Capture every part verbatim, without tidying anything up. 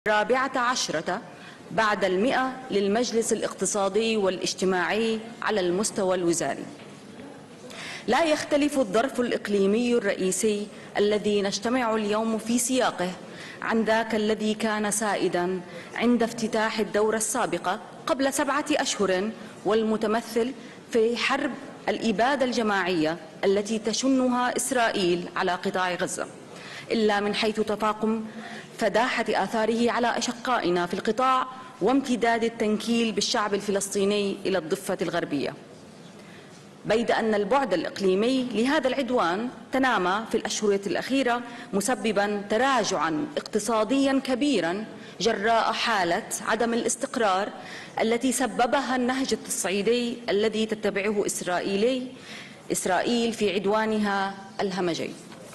الرابعة عشرة بعد المئة للمجلس الاقتصادي والاجتماعي على المستوى الوزاري. لا يختلف الظرف الإقليمي الرئيسي الذي نجتمع اليوم في سياقه عن ذاك الذي كان سائدا عند افتتاح الدورة السابقة قبل سبعة أشهر، والمتمثل في حرب الإبادة الجماعية التي تشنها إسرائيل على قطاع غزة، إلا من حيث تفاقم فداحة آثاره على أشقائنا في القطاع وامتداد التنكيل بالشعب الفلسطيني إلى الضفة الغربية. بيد أن البعد الإقليمي لهذا العدوان تنامى في الأشهر الأخيرة، مسببا تراجعا اقتصاديا كبيرا جراء حالة عدم الاستقرار التي سببها النهج التصعيدي الذي تتبعه إسرائيلي إسرائيل في عدوانها الهمجي.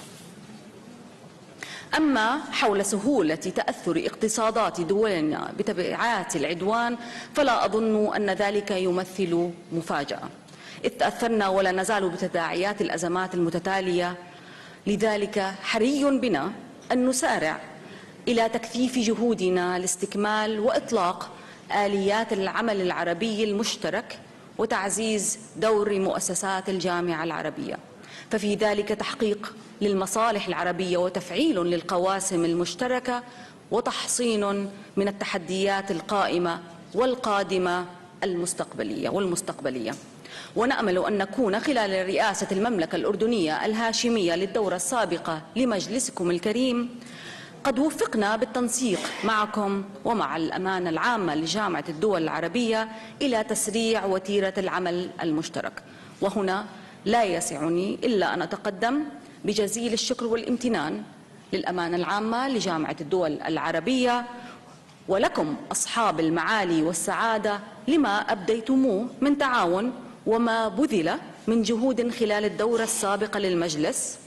أما حول سهولة تأثر اقتصادات دولنا بتبعات العدوان فلا أظن أن ذلك يمثل مفاجأة، إذ تأثرنا ولا نزال بتداعيات الأزمات المتتالية. لذلك حري بنا أن نسارع إلى تكثيف جهودنا لاستكمال وإطلاق آليات العمل العربي المشترك وتعزيز دور مؤسسات الجامعة العربية، ففي ذلك تحقيق للمصالح العربية وتفعيل للقواسم المشتركة وتحصين من التحديات القائمة والقادمة المستقبلية والمستقبلية. ونأمل أن نكون خلال رئاسة المملكة الأردنية الهاشمية للدورة السابقة لمجلسكم الكريم قد وفقنا بالتنسيق معكم ومع الأمانة العامة لجامعة الدول العربية إلى تسريع وتيرة العمل المشترك. وهنا لا يسعني إلا أن أتقدم بجزيل الشكر والامتنان للأمانة العامة لجامعة الدول العربية ولكم أصحاب المعالي والسعادة لما أبديتموه من تعاون وما بذل من جهود خلال الدورة السابقة للمجلس،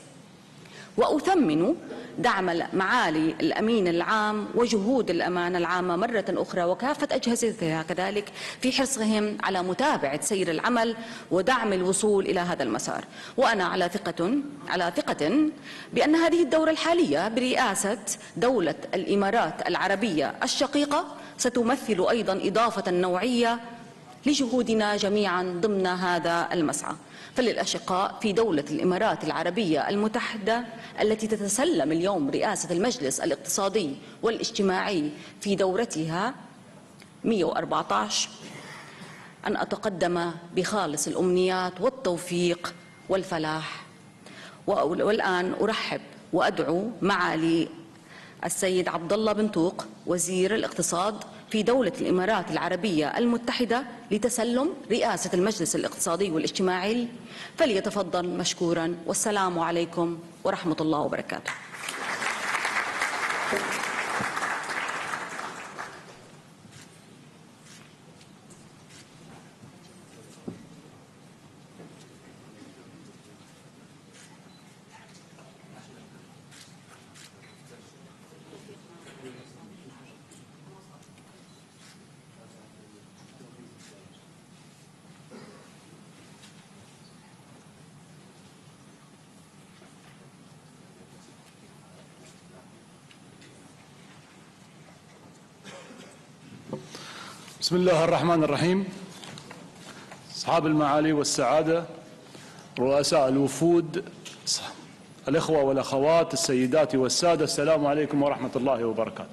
وأثمن دعم معالي الأمين العام وجهود الأمانة العامة مرة أخرى وكافة أجهزتها كذلك في حرصهم على متابعة سير العمل ودعم الوصول إلى هذا المسار. وأنا على ثقة على ثقة بأن هذه الدورة الحالية برئاسة دولة الإمارات العربية الشقيقة ستمثل أيضا إضافة نوعية لجهودنا جميعا ضمن هذا المسعى. فللأشقاء في دولة الإمارات العربية المتحدة التي تتسلم اليوم رئاسة المجلس الاقتصادي والاجتماعي في دورتها مئة وأربعة عشر أن أتقدم بخالص الأمنيات والتوفيق والفلاح. والآن أرحب وأدعو معالي السيد عبد الله بن طوق وزير الاقتصاد في دولة الإمارات العربية المتحدة لتسلم رئاسة المجلس الاقتصادي والاجتماعي، فليتفضل مشكورا، والسلام عليكم ورحمة الله وبركاته. بسم الله الرحمن الرحيم. أصحاب المعالي والسعادة، رؤساء الوفود، الإخوة والأخوات، السيدات والسادة، السلام عليكم ورحمة الله وبركاته.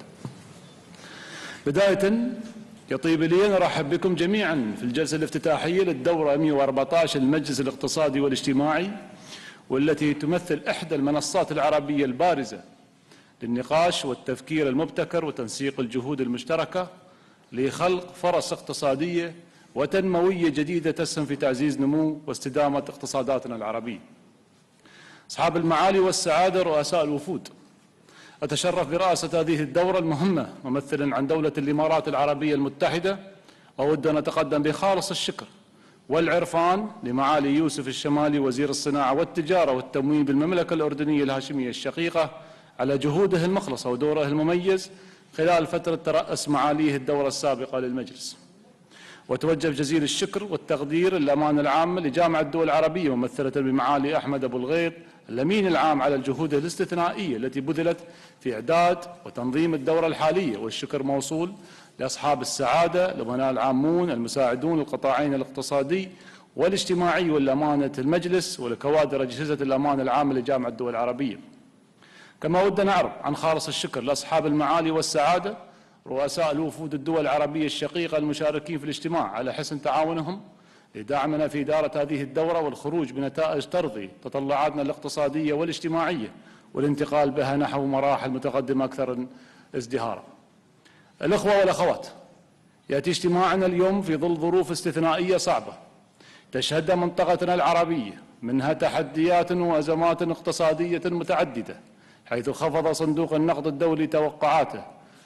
بداية يطيب لي أن أرحب بكم جميعا في الجلسة الافتتاحية للدورة مئة وأربعة عشر المجلس الاقتصادي والاجتماعي، والتي تمثل إحدى المنصات العربية البارزة للنقاش والتفكير المبتكر وتنسيق الجهود المشتركة لخلق فرص اقتصادية وتنموية جديدة تسهم في تعزيز نمو واستدامة اقتصاداتنا العربية. أصحاب المعالي والسعادة، رؤساء الوفود، أتشرف برئاسة هذه الدورة المهمة ممثلا عن دولة الإمارات العربية المتحدة، وأود أن أتقدم بخالص الشكر والعرفان لمعالي يوسف الشمالي وزير الصناعة والتجارة والتموين بالمملكة الأردنية الهاشمية الشقيقة على جهوده المخلصة ودوره المميز خلال فترة ترأس معاليه الدورة السابقة للمجلس. وتوجه جزيل الشكر والتقدير للأمانة العامة لجامعة الدول العربية ممثلة بمعالي أحمد أبو الغيط الأمين العام على الجهود الاستثنائية التي بذلت في إعداد وتنظيم الدورة الحالية، والشكر موصول لأصحاب السعادة الأمناء العامون المساعدون القطاعين الاقتصادي والاجتماعي والأمانة المجلس ولكوادر أجهزة الأمانة العامة لجامعة الدول العربية. كما ودنا نعرض عن خالص الشكر لأصحاب المعالي والسعادة رؤساء الوفود الدول العربية الشقيقة المشاركين في الاجتماع على حسن تعاونهم لدعمنا في إدارة هذه الدورة والخروج بنتائج ترضي تطلعاتنا الاقتصادية والاجتماعية والانتقال بها نحو مراحل متقدمة أكثر ازدهارا. الأخوة والأخوات، يأتي اجتماعنا اليوم في ظل ظروف استثنائية صعبة تشهدها منطقتنا العربية، منها تحديات وأزمات اقتصادية متعددة، حيث خفض صندوق النقد الدولي توقعاته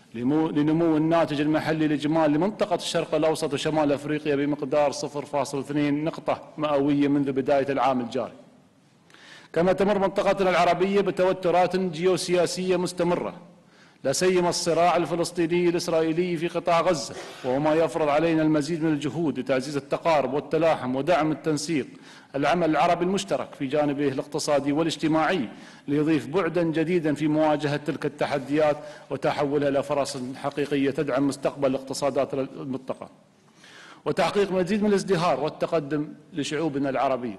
لنمو الناتج المحلي الإجمالي لمنطقة الشرق الأوسط وشمال أفريقيا بمقدار صفر فاصلة اثنين نقطة مئوية منذ بداية العام الجاري. كما تمر منطقتنا العربية بتوترات جيوسياسية مستمرة، لا سيما الصراع الفلسطيني الإسرائيلي في قطاع غزة، وهو ما يفرض علينا المزيد من الجهود لتعزيز التقارب والتلاحم ودعم التنسيق العمل العربي المشترك في جانبه الاقتصادي والاجتماعي ليضيف بعدا جديدا في مواجهة تلك التحديات وتحولها إلى فرص حقيقية تدعم مستقبل الاقتصادات المنطقة وتحقيق مزيد من الازدهار والتقدم لشعوبنا العربية.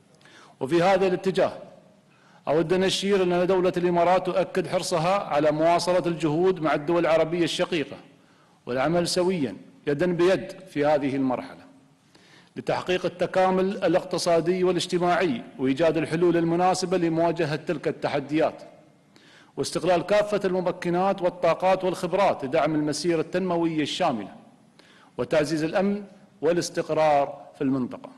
وفي هذا الاتجاه أود أن أشير أن دولة الإمارات تؤكد حرصها على مواصلة الجهود مع الدول العربية الشقيقة والعمل سويا يدا بيد في هذه المرحلة لتحقيق التكامل الاقتصادي والاجتماعي وإيجاد الحلول المناسبة لمواجهة تلك التحديات واستغلال كافة الممكنات والطاقات والخبرات لدعم المسيرة التنموية الشاملة وتعزيز الأمن والاستقرار في المنطقة.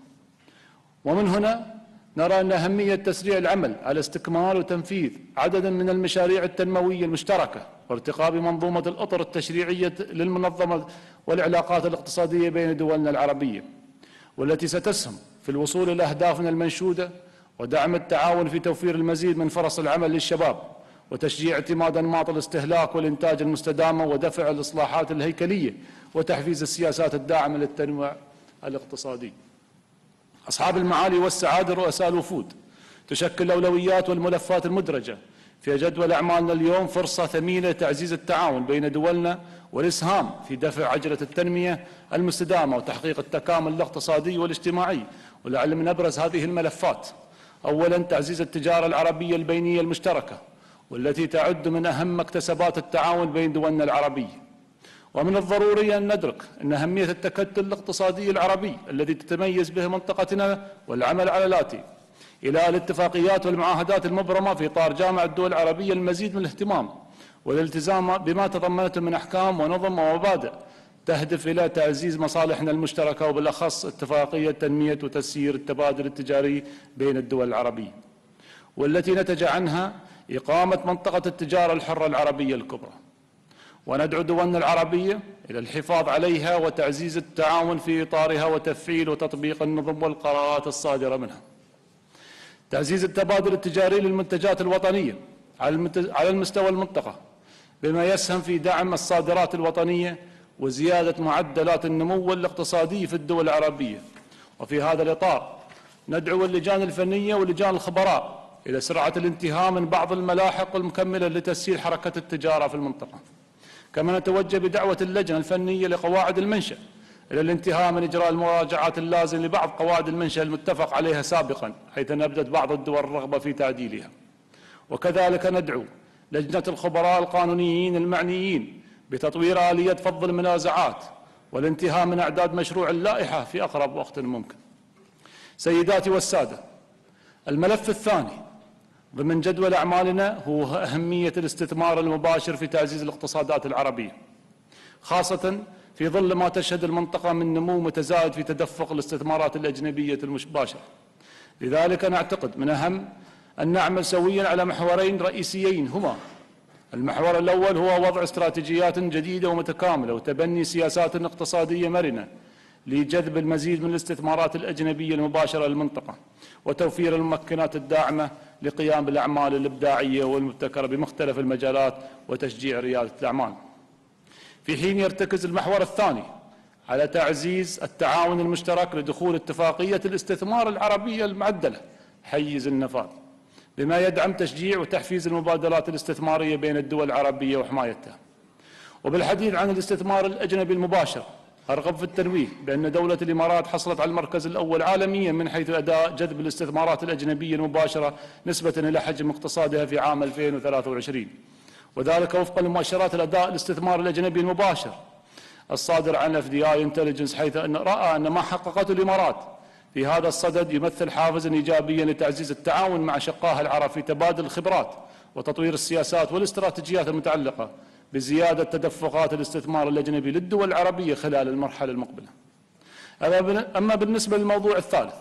ومن هنا نرى أن أهمية تسريع العمل على استكمال وتنفيذ عدد من المشاريع التنموية المشتركة وارتقاء بمنظومة الأطر التشريعية للمنظمة والعلاقات الاقتصادية بين دولنا العربية، والتي ستسهم في الوصول إلى أهدافنا المنشودة ودعم التعاون في توفير المزيد من فرص العمل للشباب وتشجيع اعتماد أنماط الاستهلاك والإنتاج المستدامة ودفع الإصلاحات الهيكلية وتحفيز السياسات الداعمة للتنوع الاقتصادي. أصحاب المعالي والسعادة رؤساء الوفود، تشكل الأولويات والملفات المدرجة في جدول أعمالنا اليوم فرصة ثمينة لتعزيز التعاون بين دولنا والإسهام في دفع عجلة التنمية المستدامة وتحقيق التكامل الاقتصادي والاجتماعي. ولعل من أبرز هذه الملفات أولا تعزيز التجارة العربية البينية المشتركة، والتي تعد من أهم مكتسبات التعاون بين دولنا العربية. ومن الضروري أن ندرك أن أهمية التكتل الاقتصادي العربي الذي تتميز به منطقتنا والعمل على الآتي: إلى الاتفاقيات والمعاهدات المبرمة في إطار جامعة الدول العربية المزيد من الاهتمام والالتزام بما تضمنته من أحكام ونظم ومبادئ تهدف إلى تعزيز مصالحنا المشتركة، وبالأخص اتفاقية تنمية وتسيير التبادل التجاري بين الدول العربية، والتي نتج عنها إقامة منطقة التجارة الحرة العربية الكبرى. وندعو دولنا العربية إلى الحفاظ عليها وتعزيز التعاون في إطارها وتفعيل وتطبيق النظم والقرارات الصادرة منها. تعزيز التبادل التجاري للمنتجات الوطنية على المستوى المنطقة بما يسهم في دعم الصادرات الوطنية وزيادة معدلات النمو الاقتصادي في الدول العربية. وفي هذا الإطار ندعو اللجان الفنية ولجان الخبراء إلى سرعة الانتهاء من بعض الملاحق المكملة لتسهيل حركة التجارة في المنطقة. كما نتوجه بدعوة اللجنة الفنية لقواعد المنشأ إلى الانتهاء من إجراء المراجعات اللازمة لبعض قواعد المنشأ المتفق عليها سابقا، حيث أبدت بعض الدول الرغبة في تعديلها. وكذلك ندعو لجنة الخبراء القانونيين المعنيين بتطوير آلية فض المنازعات والانتهاء من إعداد مشروع اللائحة في أقرب وقت ممكن. سيداتي والسادة، الملف الثاني ضمن جدول أعمالنا هو أهمية الاستثمار المباشر في تعزيز الاقتصادات العربية، خاصة في ظل ما تشهد المنطقة من نمو متزايد في تدفق الاستثمارات الأجنبية المباشرة. لذلك نعتقد من أهم أن نعمل سويا على محورين رئيسيين هما: المحور الأول هو وضع استراتيجيات جديدة ومتكاملة وتبني سياسات اقتصادية مرنة لجذب المزيد من الاستثمارات الأجنبية المباشرة للمنطقة وتوفير الممكنات الداعمة لقيام بالأعمال الإبداعية والمبتكرة بمختلف المجالات وتشجيع ريادة الأعمال. في حين يرتكز المحور الثاني على تعزيز التعاون المشترك لدخول اتفاقية الاستثمار العربية المعدلة حيز النفاذ، بما يدعم تشجيع وتحفيز المبادرات الاستثمارية بين الدول العربية وحمايتها. وبالحديث عن الاستثمار الأجنبي المباشر، أرغب في التنويه بأن دولة الإمارات حصلت على المركز الأول عالميا من حيث أداء جذب الاستثمارات الأجنبية المباشرة نسبة إلى حجم اقتصادها في عام ألفين وثلاثة وعشرين، وذلك وفقا لمؤشرات الأداء الاستثمار الأجنبي المباشر الصادر عن إف دي آي Intelligence، حيث أن رأى أن ما حققته الإمارات في هذا الصدد يمثل حافزا إيجابيا لتعزيز التعاون مع شقائها العرب في تبادل الخبرات وتطوير السياسات والاستراتيجيات المتعلقة بزيادة تدفقات الاستثمار الأجنبي للدول العربية خلال المرحلة المقبلة. أما بالنسبة للموضوع الثالث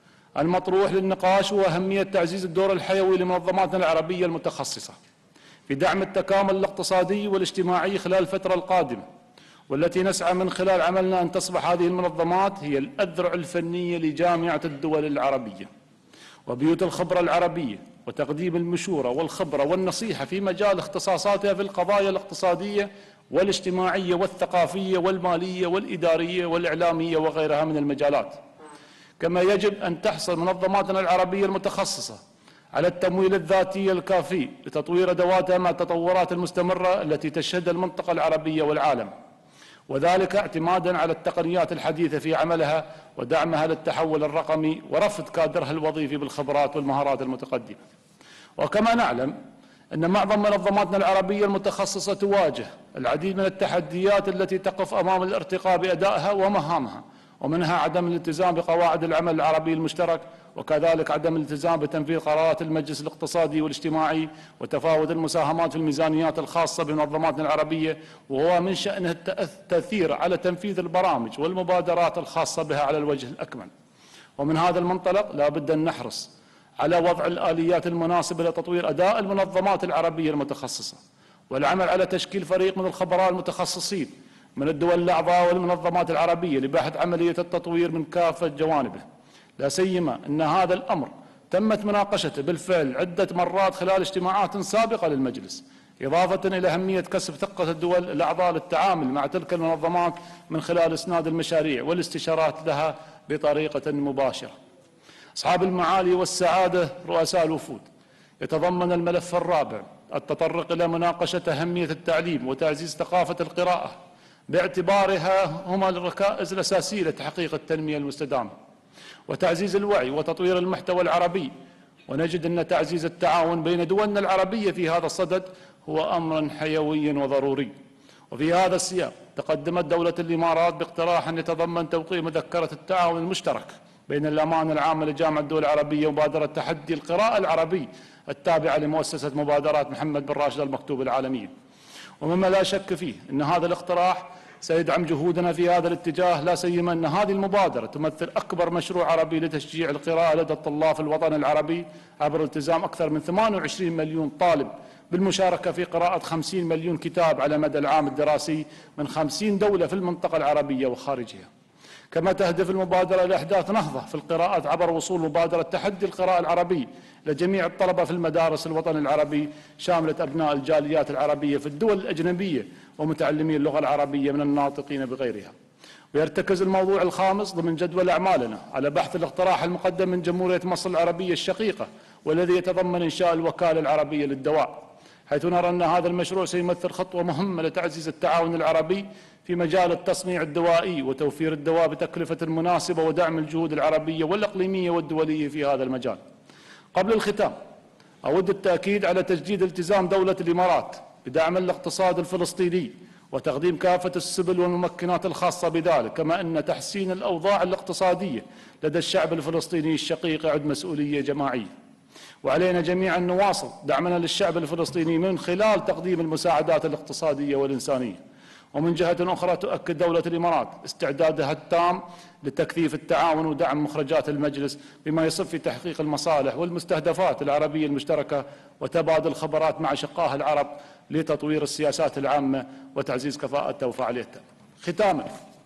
المطروح للنقاش، هو أهمية تعزيز الدور الحيوي لمنظماتنا العربية المتخصصة في دعم التكامل الاقتصادي والاجتماعي خلال الفترة القادمة، والتي نسعى من خلال عملنا أن تصبح هذه المنظمات هي الأذرع الفنية لجامعة الدول العربية وبيوت الخبرة العربية، وتقديم المشورة والخبرة والنصيحة في مجال اختصاصاتها في القضايا الاقتصادية والاجتماعية والثقافية والمالية والإدارية والإعلامية وغيرها من المجالات. كما يجب أن تحصل منظماتنا العربية المتخصصة على التمويل الذاتي الكافي لتطوير أدواتها مع التطورات المستمرة التي تشهدها المنطقة العربية والعالم، وذلك اعتمادا على التقنيات الحديثة في عملها ودعمها للتحول الرقمي ورفض كادرها الوظيفي بالخبرات والمهارات المتقدمة. وكما نعلم أن معظم منظماتنا العربية المتخصصة تواجه العديد من التحديات التي تقف أمام الارتقاء بأدائها ومهامها، ومنها عدم الالتزام بقواعد العمل العربي المشترك، وكذلك عدم الالتزام بتنفيذ قرارات المجلس الاقتصادي والاجتماعي، وتفاوت المساهمات في الميزانيات الخاصة بمنظماتنا العربية، وهو من شأنه التأثير على تنفيذ البرامج والمبادرات الخاصة بها على الوجه الأكمل. ومن هذا المنطلق لا بد أن نحرص على وضع الآليات المناسبة لتطوير أداء المنظمات العربية المتخصصة، والعمل على تشكيل فريق من الخبراء المتخصصين من الدول الأعضاء والمنظمات العربية لبحث عملية التطوير من كافة جوانبه، لا سيما أن هذا الأمر تمت مناقشته بالفعل عدة مرات خلال اجتماعات سابقة للمجلس، إضافة إلى أهمية كسب ثقة الدول الأعضاء للتعامل مع تلك المنظمات من خلال إسناد المشاريع والاستشارات لها بطريقة مباشرة. أصحاب المعالي والسعادة رؤساء الوفود، يتضمن الملف الرابع التطرق إلى مناقشة أهمية التعليم وتعزيز ثقافة القراءة باعتبارها هما الركائز الأساسية لتحقيق التنمية المستدامة، وتعزيز الوعي وتطوير المحتوى العربي. ونجد أن تعزيز التعاون بين دولنا العربية في هذا الصدد هو أمر حيوي وضروري. وفي هذا السياق تقدمت دولة الإمارات باقتراح يتضمن توقيع مذكرة التعاون المشترك بين الأمانة العامة لجامعة الدول العربية ومبادرة تحدي القراءة العربي التابعة لمؤسسة مبادرات محمد بن راشد المكتوب العالمية. ومما لا شك فيه أن هذا الاقتراح سيدعم جهودنا في هذا الاتجاه، لا سيما أن هذه المبادرة تمثل أكبر مشروع عربي لتشجيع القراءة لدى الطلاب في الوطن العربي عبر التزام أكثر من ثمانية وعشرين مليون طالب بالمشاركة في قراءة خمسين مليون كتاب على مدى العام الدراسي من خمسين دولة في المنطقة العربية وخارجها. كما تهدف المبادرة لإحداث نهضة في القراءة عبر وصول مبادرة تحدي القراءة العربي لجميع الطلبة في المدارس الوطن العربي، شاملة أبناء الجاليات العربية في الدول الأجنبية ومتعلمي اللغة العربية من الناطقين بغيرها. ويرتكز الموضوع الخامس ضمن جدول أعمالنا على بحث الاقتراح المقدم من جمهورية مصر العربية الشقيقة، والذي يتضمن إنشاء الوكالة العربية للدواء، حيث نرى أن هذا المشروع سيمثل خطوة مهمة لتعزيز التعاون العربي في مجال التصنيع الدوائي وتوفير الدواء بتكلفة مناسبة ودعم الجهود العربية والإقليمية والدولية في هذا المجال. قبل الختام أود التأكيد على تجديد التزام دولة الإمارات بدعم الاقتصاد الفلسطيني وتقديم كافة السبل والممكنات الخاصة بذلك، كما أن تحسين الأوضاع الاقتصادية لدى الشعب الفلسطيني الشقيق يعد مسؤولية جماعية، وعلينا جميعا نواصل دعمنا للشعب الفلسطيني من خلال تقديم المساعدات الاقتصادية والإنسانية. ومن جهة أخرى تؤكد دولة الإمارات استعدادها التام لتكثيف التعاون ودعم مخرجات المجلس بما يصب في تحقيق المصالح والمستهدفات العربية المشتركة وتبادل الخبرات مع شقائها العرب لتطوير السياسات العامة وتعزيز كفاءتها وفعاليتها. ختاما،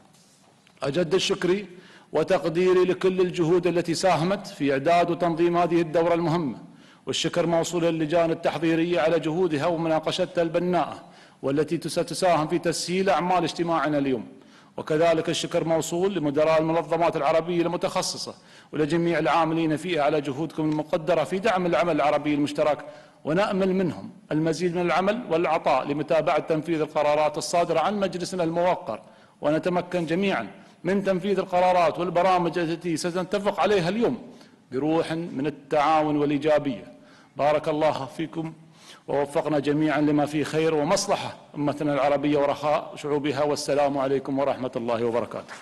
أجد الشكر وتقديري لكل الجهود التي ساهمت في إعداد وتنظيم هذه الدورة المهمة، والشكر موصول للجان التحضيرية على جهودها ومناقشتها البناءة والتي ستساهم في تسهيل أعمال اجتماعنا اليوم. وكذلك الشكر موصول لمدراء المنظمات العربية المتخصصة ولجميع العاملين فيها على جهودكم المقدرة في دعم العمل العربي المشترك، ونأمل منهم المزيد من العمل والعطاء لمتابعة تنفيذ القرارات الصادرة عن مجلسنا الموقر، ونتمكن جميعا من تنفيذ القرارات والبرامج التي سنتفق عليها اليوم بروح من التعاون والإيجابية. بارك الله فيكم ووفقنا جميعا لما فيه خير ومصلحة أمتنا العربية ورخاء شعوبها، والسلام عليكم ورحمة الله وبركاته.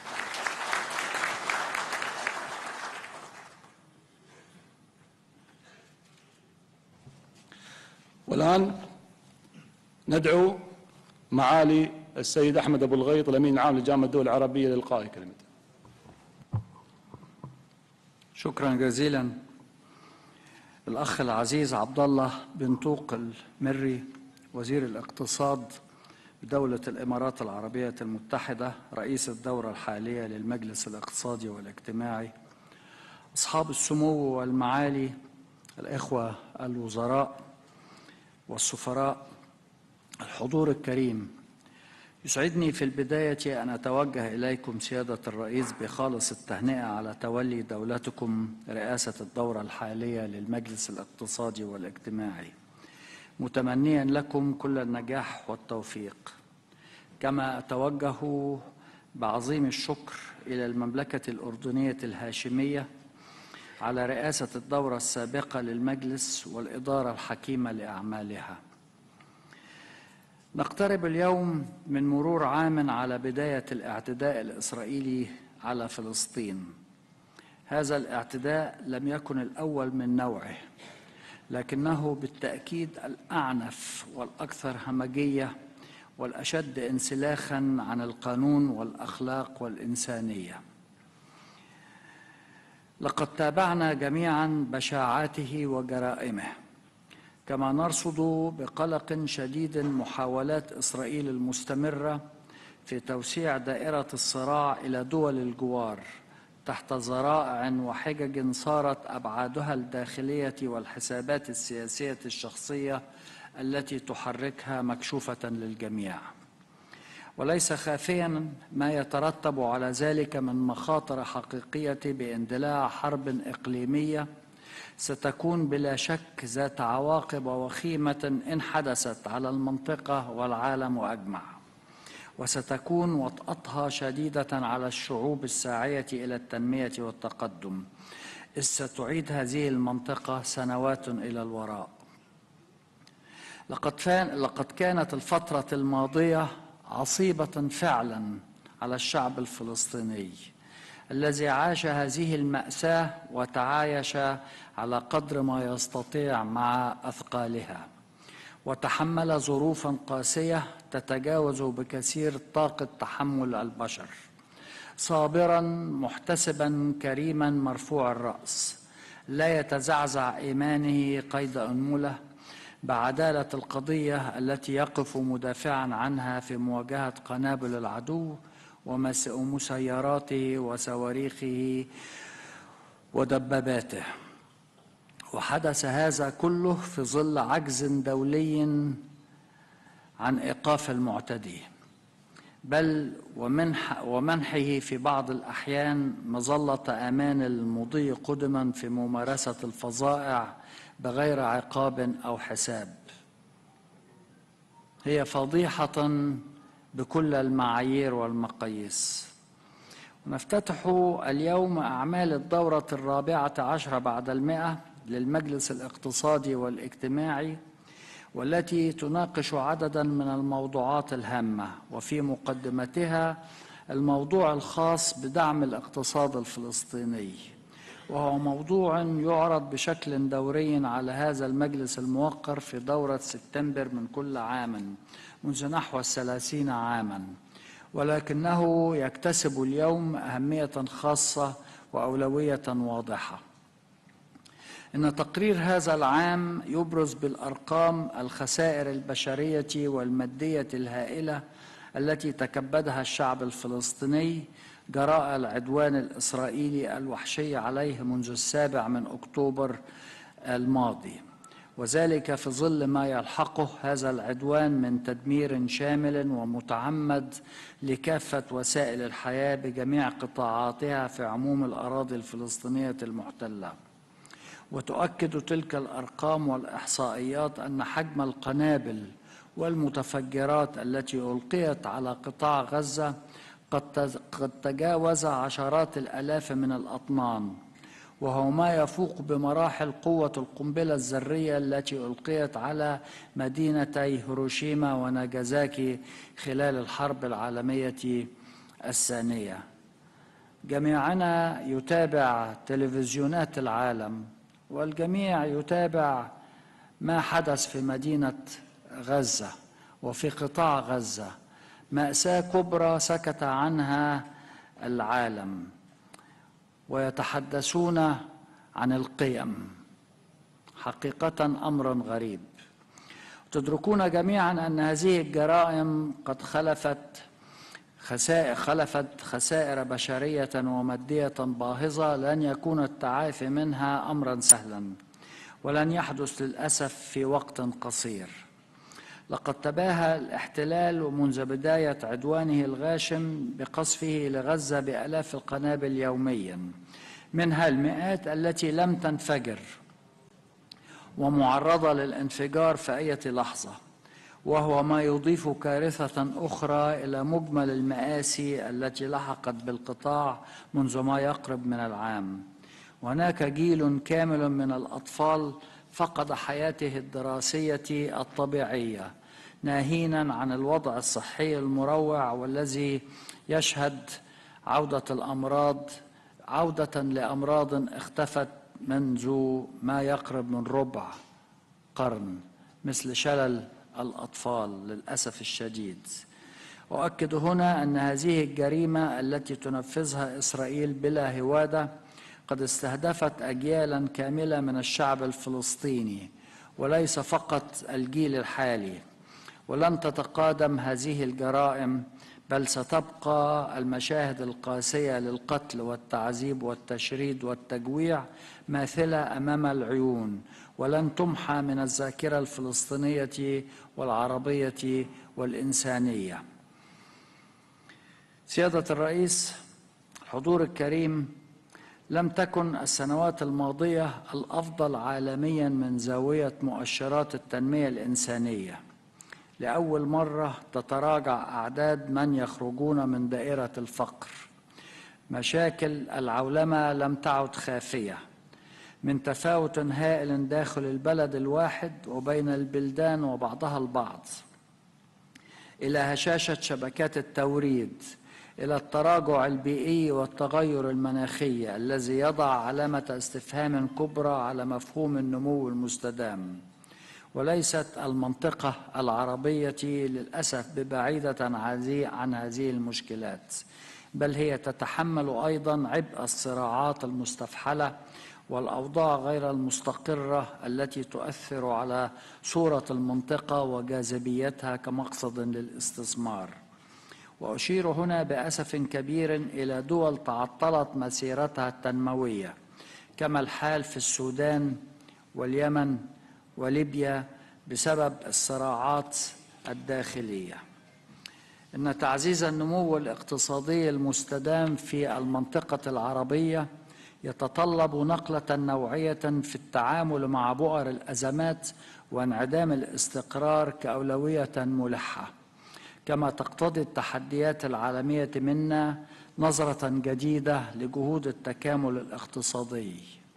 والآن ندعو معالي السيد أحمد أبو الغيط الأمين العام لجامعة الدول العربية لإلقاء كلمته. شكرا جزيلا. الأخ العزيز عبد الله بن طوق المري وزير الاقتصاد بدولة الإمارات العربية المتحدة، رئيس الدورة الحالية للمجلس الاقتصادي والاجتماعي، أصحاب السمو والمعالي الإخوة الوزراء والسفراء، الحضور الكريم، يسعدني في البداية أن أتوجه إليكم سيادة الرئيس بخالص التهنئة على تولي دولتكم رئاسة الدورة الحالية للمجلس الاقتصادي والاجتماعي، متمنيا لكم كل النجاح والتوفيق. كما أتوجه بعظيم الشكر إلى المملكة الأردنية الهاشمية على رئاسة الدورة السابقة للمجلس والإدارة الحكيمة لأعمالها. نقترب اليوم من مرور عام على بداية الاعتداء الإسرائيلي على فلسطين. هذا الاعتداء لم يكن الأول من نوعه، لكنه بالتأكيد الأعنف والأكثر همجية والأشد انسلاخاً عن القانون والأخلاق والإنسانية. لقد تابعنا جميعاً بشاعاته وجرائمه، كما نرصد بقلق شديد محاولات إسرائيل المستمرة في توسيع دائرة الصراع إلى دول الجوار تحت ذرائع وحجج صارت أبعادها الداخلية والحسابات السياسية الشخصية التي تحركها مكشوفة للجميع. وليس خافيا ما يترتب على ذلك من مخاطر حقيقية باندلاع حرب إقليمية ستكون بلا شك ذات عواقب وخيمة إن حدثت على المنطقة والعالم أجمع، وستكون وطأتها شديدة على الشعوب الساعية إلى التنمية والتقدم، إذ ستعيد هذه المنطقة سنوات إلى الوراء. لقد كانت الفترة الماضية عصيبة فعلا على الشعب الفلسطيني الذي عاش هذه المأساة وتعايش على قدر ما يستطيع مع أثقالها، وتحمل ظروفا قاسية تتجاوز بكثير طاقة تحمل البشر، صابرا محتسبا كريما مرفوع الرأس، لا يتزعزع إيمانه قيد أنملة بعدالة القضية التي يقف مدافعا عنها في مواجهة قنابل العدو ومسيراته وصواريخه ودباباته. وحدث هذا كله في ظل عجز دولي عن إيقاف المعتدي، بل ومنح ومنحه في بعض الأحيان مظلة أمان المضي قدما في ممارسة الفظائع بغير عقاب أو حساب. هي فضيحة بكل المعايير والمقاييس. ونفتتح اليوم أعمال الدورة الرابعة عشر بعد المئة للمجلس الاقتصادي والاجتماعي، والتي تناقش عددا من الموضوعات الهامة، وفي مقدمتها الموضوع الخاص بدعم الاقتصاد الفلسطيني، وهو موضوع يعرض بشكل دوري على هذا المجلس الموقر في دورة سبتمبر من كل عام منذ نحو الثلاثين عاما، ولكنه يكتسب اليوم أهمية خاصة وأولوية واضحة. إن تقرير هذا العام يبرز بالأرقام الخسائر البشرية والمادية الهائلة التي تكبدها الشعب الفلسطيني جراء العدوان الإسرائيلي الوحشي عليه منذ السابع من أكتوبر الماضي، وذلك في ظل ما يلحقه هذا العدوان من تدمير شامل ومتعمد لكافة وسائل الحياة بجميع قطاعاتها في عموم الأراضي الفلسطينية المحتلة. وتؤكد تلك الأرقام والإحصائيات أن حجم القنابل والمتفجرات التي ألقيت على قطاع غزة قد تجاوز عشرات الآلاف من الأطنان، وهو ما يفوق بمراحل قوة القنبلة الذرية التي ألقيت على مدينتي هيروشيما وناجازاكي خلال الحرب العالمية الثانية. جميعنا يتابع تلفزيونات العالم، والجميع يتابع ما حدث في مدينة غزة وفي قطاع غزة، مأساة كبرى سكت عنها العالم، ويتحدثون عن القيم. حقيقة أمر غريب. تدركون جميعا أن هذه الجرائم قد خلفت خسائر, خلفت خسائر بشرية ومادية باهظة لن يكون التعافي منها أمرا سهلا، ولن يحدث للأسف في وقت قصير. لقد تباهى الاحتلال منذ بداية عدوانه الغاشم بقصفه لغزة بآلاف القنابل يوميا، منها المئات التي لم تنفجر ومعرضة للانفجار في أي لحظة، وهو ما يضيف كارثة أخرى إلى مجمل المآسي التي لحقت بالقطاع منذ ما يقرب من العام. هناك جيل كامل من الأطفال فقد حياته الدراسية الطبيعية، ناهينا عن الوضع الصحي المروع والذي يشهد عودة الأمراض عودة لأمراض اختفت منذ ما يقرب من ربع قرن، مثل شلل الأطفال للأسف الشديد. أؤكد هنا أن هذه الجريمة التي تنفذها إسرائيل بلا هوادة قد استهدفت أجيالا كاملة من الشعب الفلسطيني، وليس فقط الجيل الحالي. ولن تتقادم هذه الجرائم، بل ستبقى المشاهد القاسية للقتل والتعذيب والتشريد والتجويع ماثلة أمام العيون، ولن تمحى من الذاكرة الفلسطينية والعربية والإنسانية. سيادة الرئيس، الحضور الكريم، لم تكن السنوات الماضية الأفضل عالميا من زاوية مؤشرات التنمية الإنسانية. لأول مرة تتراجع أعداد من يخرجون من دائرة الفقر. مشاكل العولمة لم تعد خافية، من تفاوت هائل داخل البلد الواحد وبين البلدان وبعضها البعض، إلى هشاشة شبكات التوريد، إلى التراجع البيئي والتغير المناخي الذي يضع علامة استفهام كبرى على مفهوم النمو المستدام. وليست المنطقة العربية للأسف ببعيدة عن هذه المشكلات، بل هي تتحمل أيضا عبء الصراعات المستفحلة والأوضاع غير المستقرة التي تؤثر على صورة المنطقة وجاذبيتها كمقصد للاستثمار. وأشير هنا بأسف كبير إلى دول تعطلت مسيرتها التنموية، كما الحال في السودان واليمن وليبيا بسبب الصراعات الداخلية. إن تعزيز النمو الاقتصادي المستدام في المنطقة العربية يتطلب نقلة نوعية في التعامل مع بؤر الأزمات وانعدام الاستقرار كأولوية ملحة، كما تقتضي التحديات العالمية منا نظرة جديدة لجهود التكامل الاقتصادي.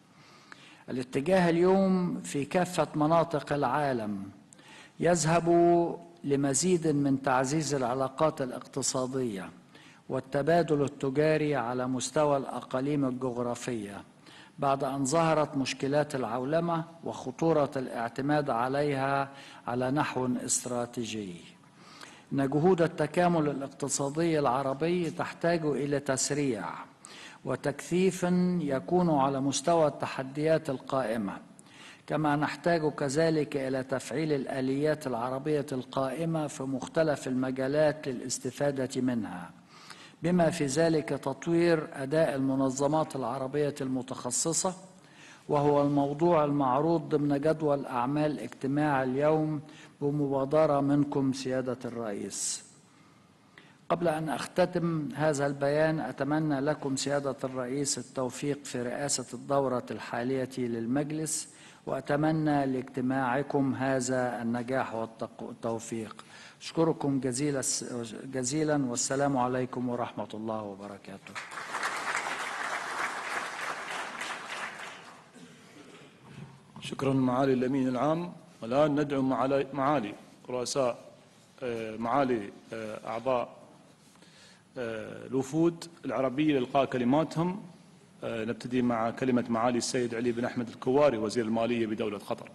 الاتجاه اليوم في كافة مناطق العالم يذهب لمزيد من تعزيز العلاقات الاقتصادية والتبادل التجاري على مستوى الأقاليم الجغرافية، بعد أن ظهرت مشكلات العولمة وخطورة الاعتماد عليها على نحو استراتيجي. إن جهود التكامل الاقتصادي العربي تحتاج إلى تسريع وتكثيف يكون على مستوى التحديات القائمة، كما نحتاج كذلك إلى تفعيل الآليات العربية القائمة في مختلف المجالات للاستفادة منها، بما في ذلك تطوير أداء المنظمات العربية المتخصصة وهو الموضوع المعروض ضمن جدول أعمال اجتماع اليوم بمبادرة منكم سيادة الرئيس. قبل أن أختتم هذا البيان، أتمنى لكم سيادة الرئيس التوفيق في رئاسة الدورة الحالية للمجلس، وأتمنى لاجتماعكم هذا النجاح والتوفيق. أشكركم جزيلا جزيلا والسلام عليكم ورحمة الله وبركاته. شكرا معالي الأمين العام. والآن ندعو معالي رؤساء معالي أعضاء الوفود العربية لإلقاء كلماتهم. نبتدي مع كلمة معالي السيد علي بن أحمد الكواري وزير المالية بدولة قطر.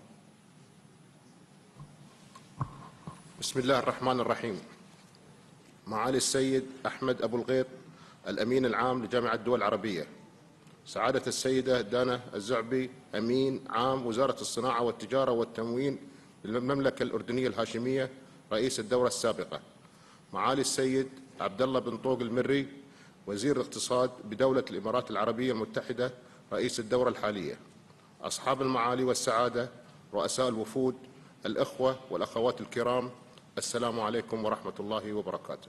بسم الله الرحمن الرحيم. معالي السيد أحمد أبو الغيط الأمين العام لجامعة الدول العربية، سعادة السيدة دانا الزعبي أمين عام وزارة الصناعة والتجارة والتموين للمملكة الأردنية الهاشمية رئيس الدورة السابقة، معالي السيد عبد الله بن طوق المري وزير الاقتصاد بدولة الإمارات العربية المتحدة رئيس الدورة الحالية، أصحاب المعالي والسعادة رؤساء الوفود، الأخوة والأخوات الكرام، السلام عليكم ورحمة الله وبركاته.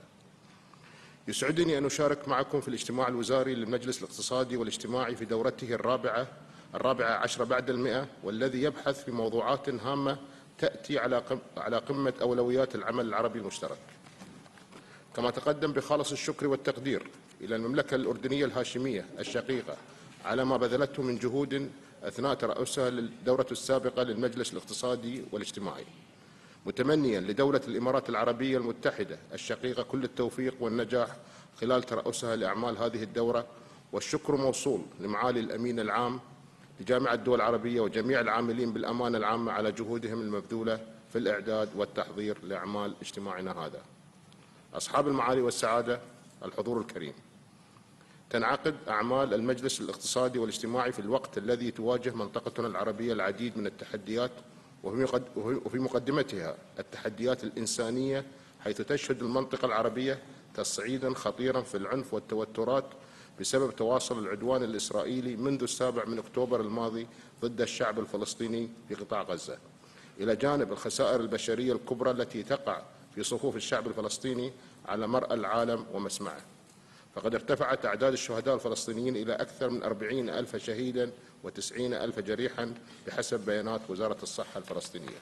يسعدني أن أشارك معكم في الاجتماع الوزاري للمجلس الاقتصادي والاجتماعي في دورته الرابعة الرابعة عشر بعد المئة، والذي يبحث في موضوعات هامة تأتي على على قمة أولويات العمل العربي المشترك. كما تقدم بخالص الشكر والتقدير إلى المملكة الأردنية الهاشمية الشقيقة على ما بذلته من جهود أثناء ترأسها للدورة السابقة للمجلس الاقتصادي والاجتماعي، متمنيا لدولة الإمارات العربية المتحدة الشقيقة كل التوفيق والنجاح خلال ترأسها لأعمال هذه الدورة. والشكر موصول لمعالي الأمين العام لجامعة الدول العربية وجميع العاملين بالأمانة العامة على جهودهم المبذولة في الإعداد والتحضير لأعمال اجتماعنا هذا. أصحاب المعالي والسعادة، الحضور الكريم، تنعقد أعمال المجلس الاقتصادي والاجتماعي في الوقت الذي تواجه منطقتنا العربية العديد من التحديات، وفي مقدمتها التحديات الإنسانية، حيث تشهد المنطقة العربية تصعيدا خطيرا في العنف والتوترات بسبب تواصل العدوان الإسرائيلي منذ السابع من أكتوبر الماضي ضد الشعب الفلسطيني في قطاع غزة، إلى جانب الخسائر البشرية الكبرى التي تقع في صفوف الشعب الفلسطيني على مرأى العالم ومسمعه. فقد ارتفعت أعداد الشهداء الفلسطينيين إلى أكثر من أربعين ألف شهيدا وتسعين ألف جريحا بحسب بيانات وزارة الصحة الفلسطينية.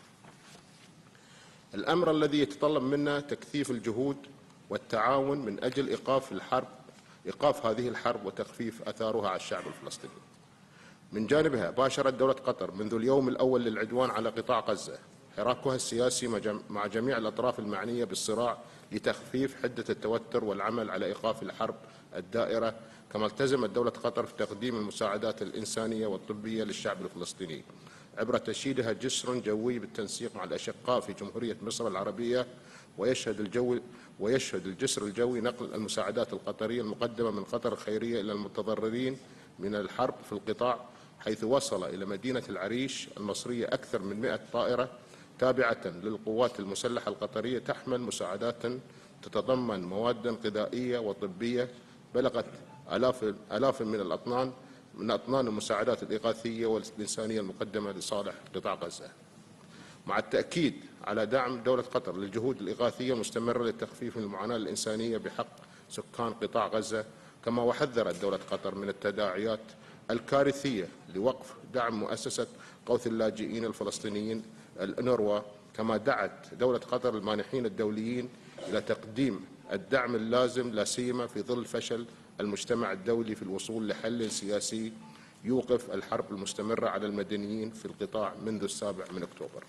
الأمر الذي يتطلب منا تكثيف الجهود والتعاون من أجل إيقاف الحرب إيقاف هذه الحرب وتخفيف أثارها على الشعب الفلسطيني. من جانبها باشرت دولة قطر منذ اليوم الأول للعدوان على قطاع غزة حراكها السياسي مع جميع الأطراف المعنية بالصراع لتخفيف حدة التوتر والعمل على إيقاف الحرب الدائرة، كما التزمت دولة قطر في تقديم المساعدات الإنسانية والطبية للشعب الفلسطيني عبر تشييدها جسر جوي بالتنسيق مع الأشقاء في جمهورية مصر العربية. ويشهد الجو ويشهد الجسر الجوي نقل المساعدات القطرية المقدمة من قطر الخيرية إلى المتضررين من الحرب في القطاع، حيث وصل إلى مدينة العريش المصرية أكثر من مئة طائرة تابعة للقوات المسلحة القطرية تحمل مساعدات تتضمن مواد غذائية وطبية بلغت آلاف آلاف من الأطنان من أطنان المساعدات الإغاثية والإنسانية المقدمة لصالح قطاع غزة، مع التأكيد على دعم دولة قطر للجهود الإغاثية المستمرة للتخفيف من المعاناة الإنسانية بحق سكان قطاع غزة. كما وحذرت دولة قطر من التداعيات الكارثية لوقف دعم مؤسسة غوث اللاجئين الفلسطينيين الأونروا، كما دعت دولة قطر المانحين الدوليين إلى تقديم الدعم اللازم لا سيما في ظل فشل المجتمع الدولي في الوصول لحل سياسي يوقف الحرب المستمرة على المدنيين في القطاع منذ السابع من أكتوبر.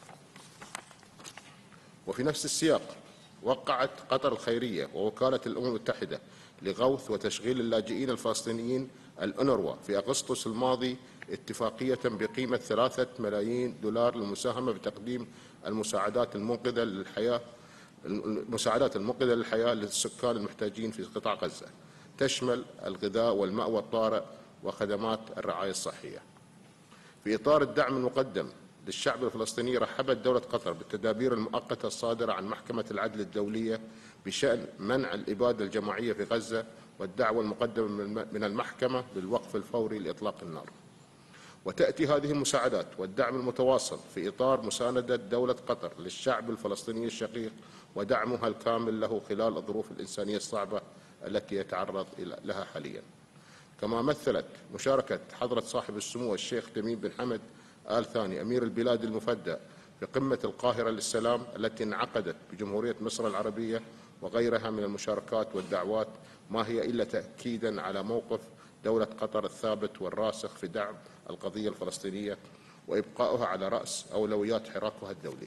وفي نفس السياق وقعت قطر الخيرية ووكالة الأمم المتحدة لغوث وتشغيل اللاجئين الفلسطينيين الأونروا في أغسطس الماضي اتفاقية بقيمة ثلاثة ملايين دولار للمساهمة بتقديم المساعدات المنقذة للحياة المساعدات المنقذة للحياة للسكان المحتاجين في قطاع غزة، تشمل الغذاء والمأوى الطارئ وخدمات الرعاية الصحية. في إطار الدعم المقدم للشعب الفلسطيني، رحبت دولة قطر بالتدابير المؤقتة الصادرة عن محكمة العدل الدولية بشأن منع الإبادة الجماعية في غزة والدعوة المقدمة من المحكمة للوقف الفوري لإطلاق النار. وتأتي هذه المساعدات والدعم المتواصل في إطار مساندة دولة قطر للشعب الفلسطيني الشقيق ودعمها الكامل له خلال الظروف الإنسانية الصعبة التي يتعرض لها حاليا. كما مثلت مشاركة حضرة صاحب السمو الشيخ تميم بن حمد آل ثاني أمير البلاد المفدى في قمة القاهرة للسلام التي انعقدت بجمهورية مصر العربية وغيرها من المشاركات والدعوات، ما هي إلا تأكيدا على موقف دولة قطر الثابت والراسخ في دعم القضية الفلسطينية وإبقائها على رأس أولويات حراكها الدولي.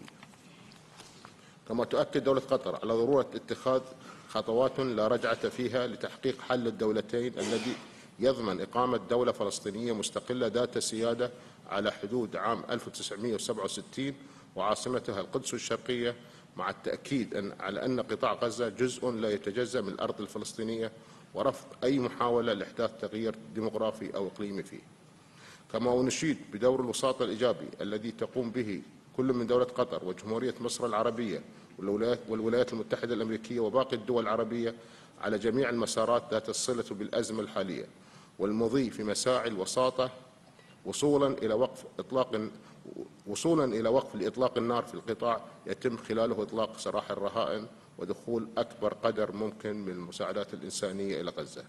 كما تؤكد دولة قطر على ضرورة اتخاذ خطوات لا رجعة فيها لتحقيق حل الدولتين الذي يضمن إقامة دولة فلسطينية مستقلة ذات سيادة على حدود عام ألف وتسعمئة وسبعة وستين وعاصمتها القدس الشرقية، مع التأكيد أن على أن قطاع غزة جزء لا يتجزأ من الأرض الفلسطينية ورفض أي محاولة لإحداث تغيير ديمغرافي أو إقليمي فيه. كما ونشيد بدور الوساطة الإيجابي الذي تقوم به كل من دولة قطر وجمهورية مصر العربية والولايات المتحدة الأمريكية وباقي الدول العربية على جميع المسارات ذات الصلة بالأزمة الحالية، والمضي في مساعي الوساطة وصولا إلى وقف إطلاق وصولا إلى وقف لإطلاق النار في القطاع يتم خلاله إطلاق سراح الرهائن ودخول أكبر قدر ممكن من المساعدات الإنسانية إلى غزة.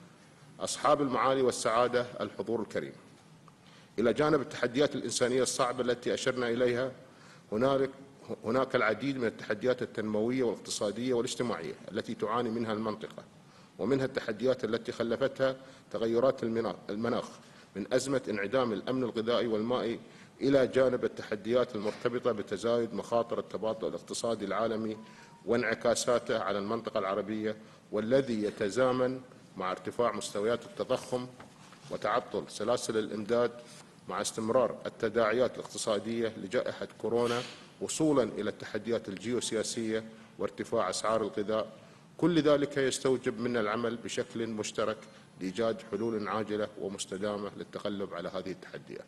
أصحاب المعالي والسعادة، الحضور الكريم، إلى جانب التحديات الإنسانية الصعبة التي أشرنا إليها، هناك هناك العديد من التحديات التنموية والاقتصادية والاجتماعية التي تعاني منها المنطقة، ومنها التحديات التي خلفتها تغيرات المناخ من أزمة انعدام الأمن الغذائي والمائي، إلى جانب التحديات المرتبطة بتزايد مخاطر التباطؤ الاقتصادي العالمي وانعكاساته على المنطقة العربية، والذي يتزامن مع ارتفاع مستويات التضخم وتعطل سلاسل الإمداد مع استمرار التداعيات الاقتصادية لجائحة كورونا، وصولا إلى التحديات الجيوسياسية وارتفاع أسعار الغذاء. كل ذلك يستوجب منا العمل بشكل مشترك لإيجاد حلول عاجلة ومستدامة للتغلب على هذه التحديات.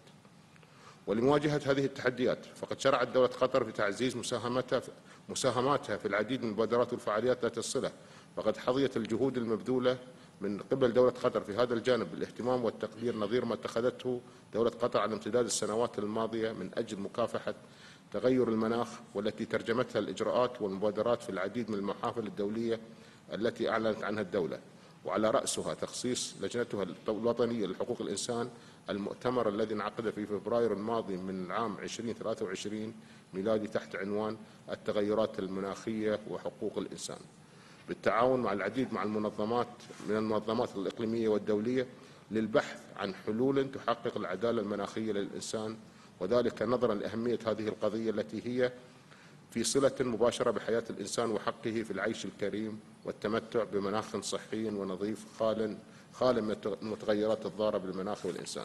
ولمواجهة هذه التحديات فقد شرعت دولة قطر في تعزيز مساهمتها مساهماتها في العديد من المبادرات والفعاليات ذات الصلة، فقد حظيت الجهود المبذولة من قبل دولة قطر في هذا الجانب بالاهتمام والتقدير نظير ما اتخذته دولة قطر على امتداد السنوات الماضية من أجل مكافحة تغير المناخ، والتي ترجمتها الإجراءات والمبادرات في العديد من المحافل الدولية التي أعلنت عنها الدولة، وعلى رأسها تخصيص لجنتها الوطنية لحقوق الإنسان المؤتمر الذي انعقد في فبراير الماضي من العام ألفين وثلاثة وعشرين ميلادي تحت عنوان التغيرات المناخية وحقوق الإنسان، بالتعاون مع العديد مع المنظمات من المنظمات الإقليمية والدولية للبحث عن حلول تحقق العدالة المناخية للإنسان، وذلك نظرا لأهمية هذه القضية التي هي في صلة مباشرة بحياة الإنسان وحقه في العيش الكريم والتمتع بمناخ صحي ونظيف خال خال من المتغيرات الضارة بالمناخ والإنسان.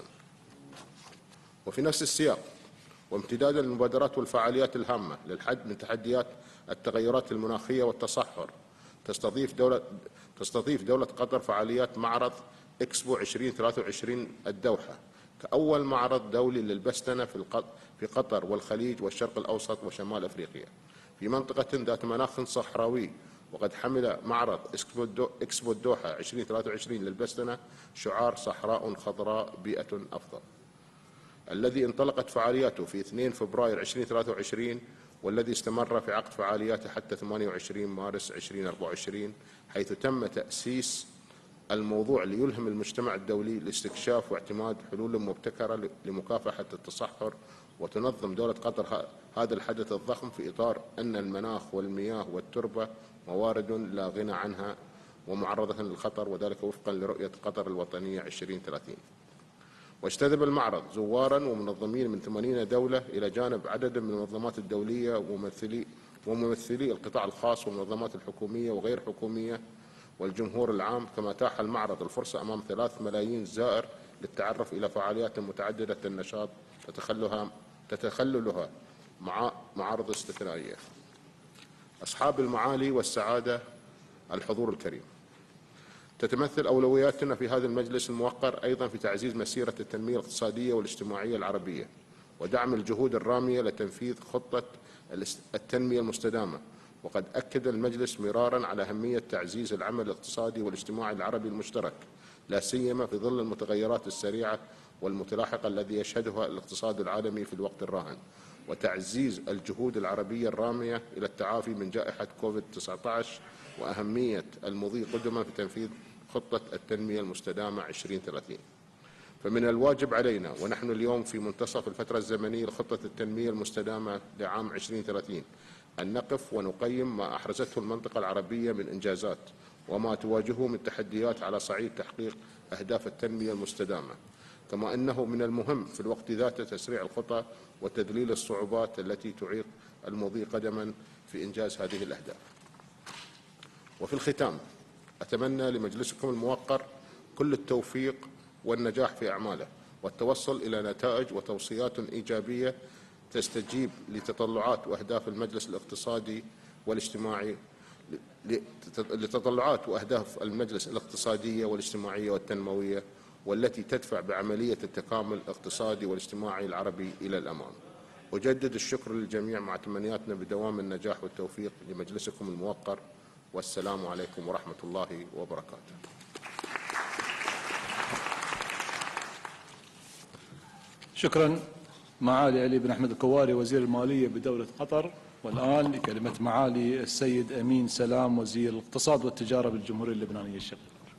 وفي نفس السياق وامتدادا للمبادرات والفعاليات الهامة للحد من تحديات التغيرات المناخية والتصحر، تستضيف دولة تستضيف دولة قطر فعاليات معرض إكسبو ألفين وثلاثة وعشرين الدوحة كأول معرض دولي للبستنة في قطر والخليج والشرق الأوسط وشمال أفريقيا في منطقة ذات مناخ صحراوي. وقد حمل معرض إكسبو الدوحة ألفين وثلاثة وعشرين للبستنة شعار صحراء خضراء بيئة أفضل، الذي انطلقت فعالياته في اثنين فبراير ألفين وثلاثة وعشرين، والذي استمر في عقد فعالياته حتى ثمانية وعشرين مارس ألفين وأربعة وعشرين، حيث تم تأسيس الموضوع ليلهم المجتمع الدولي لاستكشاف واعتماد حلول مبتكرة لمكافحة التصحر. وتنظم دولة قطر هذا الحدث الضخم في إطار أن المناخ والمياه والتربة موارد لا غنى عنها ومعرضة للخطر، وذلك وفقا لرؤية قطر الوطنية ألفين وثلاثين. واجتذب المعرض زوارا ومنظمين من ثمانين دولة إلى جانب عدد من المنظمات الدولية وممثلي وممثلي القطاع الخاص والمنظمات الحكومية وغير حكومية والجمهور العام. كما تاح المعرض الفرصة أمام ثلاث ملايين زائر للتعرف إلى فعاليات متعددة النشاط تتخللها تتخللها مع معارض استثنائية. أصحاب المعالي والسعادة، الحضور الكريم، تتمثل أولوياتنا في هذا المجلس الموقر أيضا في تعزيز مسيرة التنمية الاقتصادية والاجتماعية العربية ودعم الجهود الرامية لتنفيذ خطة التنمية المستدامة. وقد أكد المجلس مرارا على أهمية تعزيز العمل الاقتصادي والاجتماعي العربي المشترك، لا سيما في ظل المتغيرات السريعة والمتلاحقة الذي يشهدها الاقتصاد العالمي في الوقت الراهن، وتعزيز الجهود العربية الرامية إلى التعافي من جائحة كوفيد تسعة عشر، وأهمية المضي قدما في تنفيذ خطة التنمية المستدامة عشرين ثلاثين. فمن الواجب علينا ونحن اليوم في منتصف الفترة الزمنية لخطة التنمية المستدامة لعام عشرين ثلاثين أن نقف ونقيم ما أحرزته المنطقة العربية من إنجازات وما تواجهه من تحديات على صعيد تحقيق أهداف التنمية المستدامة، كما أنه من المهم في الوقت ذاته تسريع الخطى وتذليل الصعوبات التي تعيق المضي قدما في إنجاز هذه الأهداف. وفي الختام أتمنى لمجلسكم الموقر كل التوفيق والنجاح في أعماله والتوصل إلى نتائج وتوصيات إيجابية تستجيب لتطلعات وأهداف المجلس الاقتصادي والاجتماعي لتطلعات وأهداف المجلس الاقتصادية والاجتماعية والتنموية، والتي تدفع بعملية التكامل الاقتصادي والاجتماعي العربي إلى الأمام. أجدد الشكر للجميع مع تمنياتنا بدوام النجاح والتوفيق لمجلسكم الموقر، والسلام عليكم ورحمة الله وبركاته. شكرا معالي علي بن أحمد الكواري وزير المالية بدولة قطر. والآن لكلمة معالي السيد أمين سلام وزير الاقتصاد والتجارة بالجمهورية اللبنانية الشقيقة.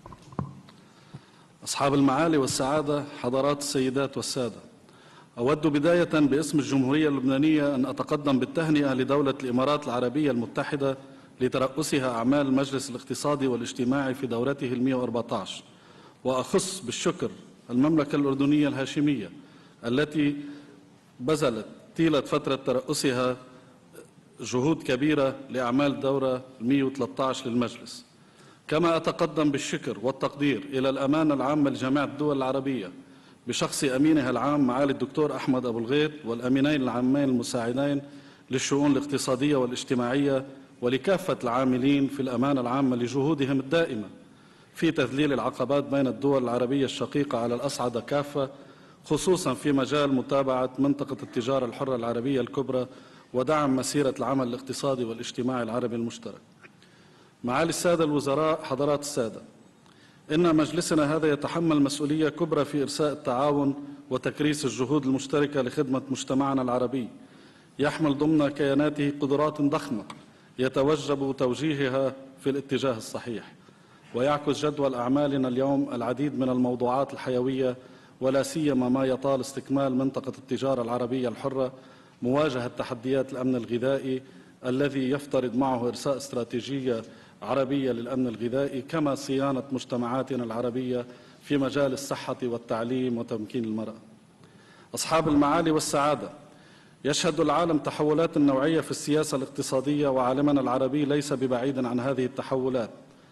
أصحاب المعالي والسعادة، حضرات السيدات والسادة، أود بداية باسم الجمهورية اللبنانية أن أتقدم بالتهنئة لدولة الإمارات العربية المتحدة لترأسها أعمال المجلس الاقتصادي والاجتماعي في دورته المئة وأربعة عشر، وأخص بالشكر المملكة الأردنية الهاشمية التي بذلت طيلة فترة ترأسها جهود كبيرة لأعمال الدورة المئة وثلاثة عشر للمجلس. كما أتقدم بالشكر والتقدير إلى الأمانة العامة لجامعة الدول العربية بشخص أمينها العام معالي الدكتور أحمد أبو الغيط، والأمينين العامين المساعدين للشؤون الاقتصادية والاجتماعية، ولكافة العاملين في الأمانة العامة لجهودهم الدائمة في تذليل العقبات بين الدول العربية الشقيقة على الأصعدة كافة، خصوصا في مجال متابعة منطقة التجارة الحرة العربية الكبرى ودعم مسيرة العمل الاقتصادي والاجتماعي العربي المشترك. معالي السادة الوزراء، حضرات السادة، إن مجلسنا هذا يتحمل مسؤولية كبرى في إرساء التعاون وتكريس الجهود المشتركة لخدمة مجتمعنا العربي، يحمل ضمن كياناته قدرات ضخمة يتوجب توجيهها في الاتجاه الصحيح، ويعكس جدول أعمالنا اليوم العديد من الموضوعات الحيوية، ولا سيما ما يطال استكمال منطقة التجارة العربية الحرة، مواجهة تحديات الأمن الغذائي الذي يفترض معه إرساء استراتيجية عربية للأمن الغذائي، كما صيانة مجتمعاتنا العربية في مجال الصحة والتعليم وتمكين المرأة. أصحاب المعالي والسعادة، يشهد العالم تحولات نوعية في السياسة الاقتصادية، وعالمنا العربي ليس ببعيد عن هذه التحولات،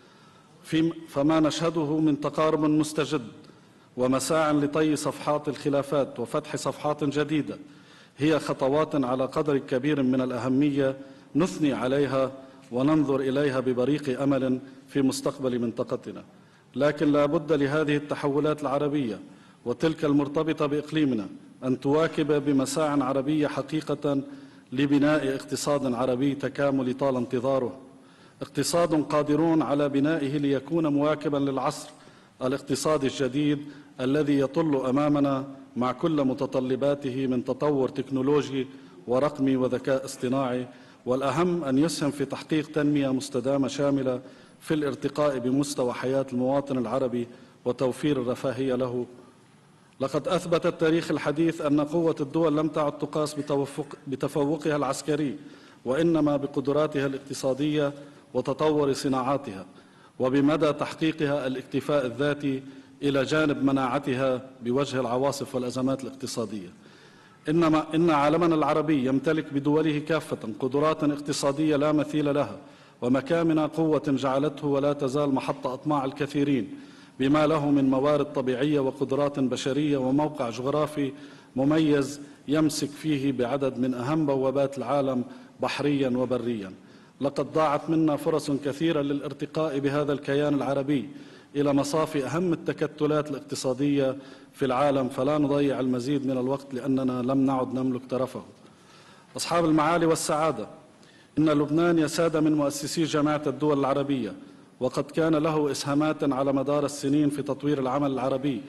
فما نشهده من تقارب مستجد ومساع لطي صفحات الخلافات وفتح صفحات جديدة هي خطوات على قدر كبير من الأهمية نثني عليها وننظر إليها ببريق أمل في مستقبل منطقتنا. لكن لا بد لهذه التحولات العربية وتلك المرتبطة بإقليمنا أن تواكب بمساع عربية حقيقة لبناء اقتصاد عربي تكامل طال انتظاره، اقتصاد قادرون على بنائه ليكون مواكبا للعصر الاقتصادي الجديد الذي يطل أمامنا مع كل متطلباته من تطور تكنولوجي ورقمي وذكاء اصطناعي، والأهم أن يسهم في تحقيق تنمية مستدامة شاملة في الارتقاء بمستوى حياة المواطن العربي وتوفير الرفاهية له. لقد أثبت التاريخ الحديث أن قوة الدول لم تعد تقاس بتفوقها العسكري، وإنما بقدراتها الاقتصادية وتطور صناعاتها، وبمدى تحقيقها الاكتفاء الذاتي إلى جانب مناعتها بوجه العواصف والأزمات الاقتصادية. إنما إن عالمنا العربي يمتلك بدوله كافة قدرات اقتصادية لا مثيل لها، ومكامن قوة جعلته ولا تزال محط أطماع الكثيرين، بما له من موارد طبيعية وقدرات بشرية وموقع جغرافي مميز يمسك فيه بعدد من أهم بوابات العالم بحريا وبريا. لقد ضاعت منا فرص كثيرة للارتقاء بهذا الكيان العربي إلى مصافي أهم التكتلات الاقتصادية في العالم، فلا نضيع المزيد من الوقت لأننا لم نعد نملك طرفه. أصحاب المعالي والسعادة، إن لبنان يساد من مؤسسي جامعة الدول العربية، وقد كان له إسهامات على مدار السنين في تطوير العمل العربي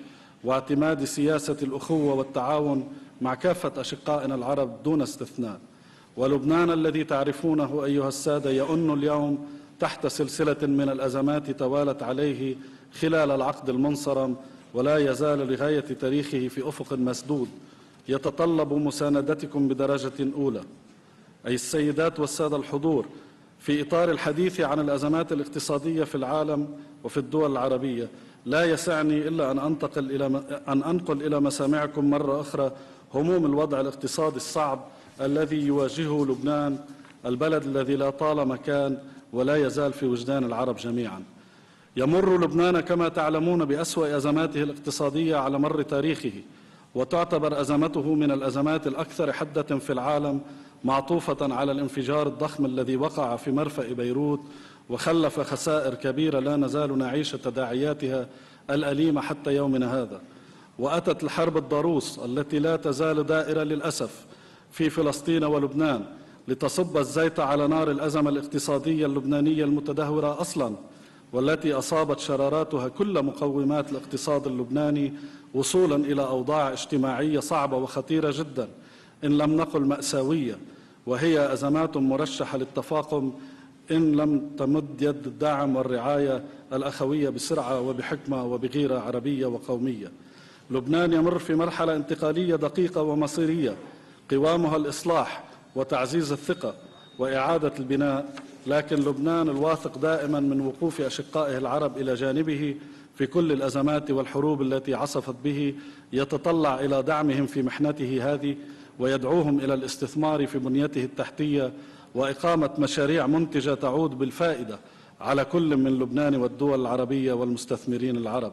واعتماد سياسة الأخوة والتعاون مع كافة أشقائنا العرب دون استثناء. ولبنان الذي تعرفونه أيها السادة يئن اليوم تحت سلسلة من الأزمات توالت عليه خلال العقد المنصرم، ولا يزال لغاية تاريخه في أفق مسدود يتطلب مساندتكم بدرجة أولى. أي السيدات والسادة الحضور، في إطار الحديث عن الأزمات الاقتصادية في العالم وفي الدول العربية، لا يسعني إلا أن أنتقل إلى أن أنقل إلى مسامعكم مرة أخرى هموم الوضع الاقتصادي الصعب الذي يواجهه لبنان، البلد الذي لا طالما كان ولا يزال في وجدان العرب جميعا. يمر لبنان كما تعلمون بأسوأ أزماته الاقتصادية على مر تاريخه، وتعتبر أزمته من الأزمات الأكثر حدة في العالم، معطوفة على الانفجار الضخم الذي وقع في مرفأ بيروت وخلف خسائر كبيرة لا نزال نعيش تداعياتها الأليمة حتى يومنا هذا. وأتت الحرب الضروس التي لا تزال دائرة للأسف في فلسطين ولبنان لتصب الزيت على نار الأزمة الاقتصادية اللبنانية المتدهورة أصلا، والتي أصابت شراراتها كل مقومات الاقتصاد اللبناني، وصولا إلى أوضاع اجتماعية صعبة وخطيرة جدا إن لم نقل مأساوية، وهي أزمات مرشحة للتفاقم إن لم تمد يد الدعم والرعاية الأخوية بسرعة وبحكمة وبغيرة عربية وقومية. لبنان يمر في مرحلة انتقالية دقيقة ومصيرية قوامها الإصلاح وتعزيز الثقة وإعادة البناء، لكن لبنان الواثق دائما من وقوف أشقائه العرب إلى جانبه في كل الأزمات والحروب التي عصفت به، يتطلع إلى دعمهم في محنته هذه ويدعوهم إلى الاستثمار في بنيته التحتية وإقامة مشاريع منتجة تعود بالفائدة على كل من لبنان والدول العربية والمستثمرين العرب.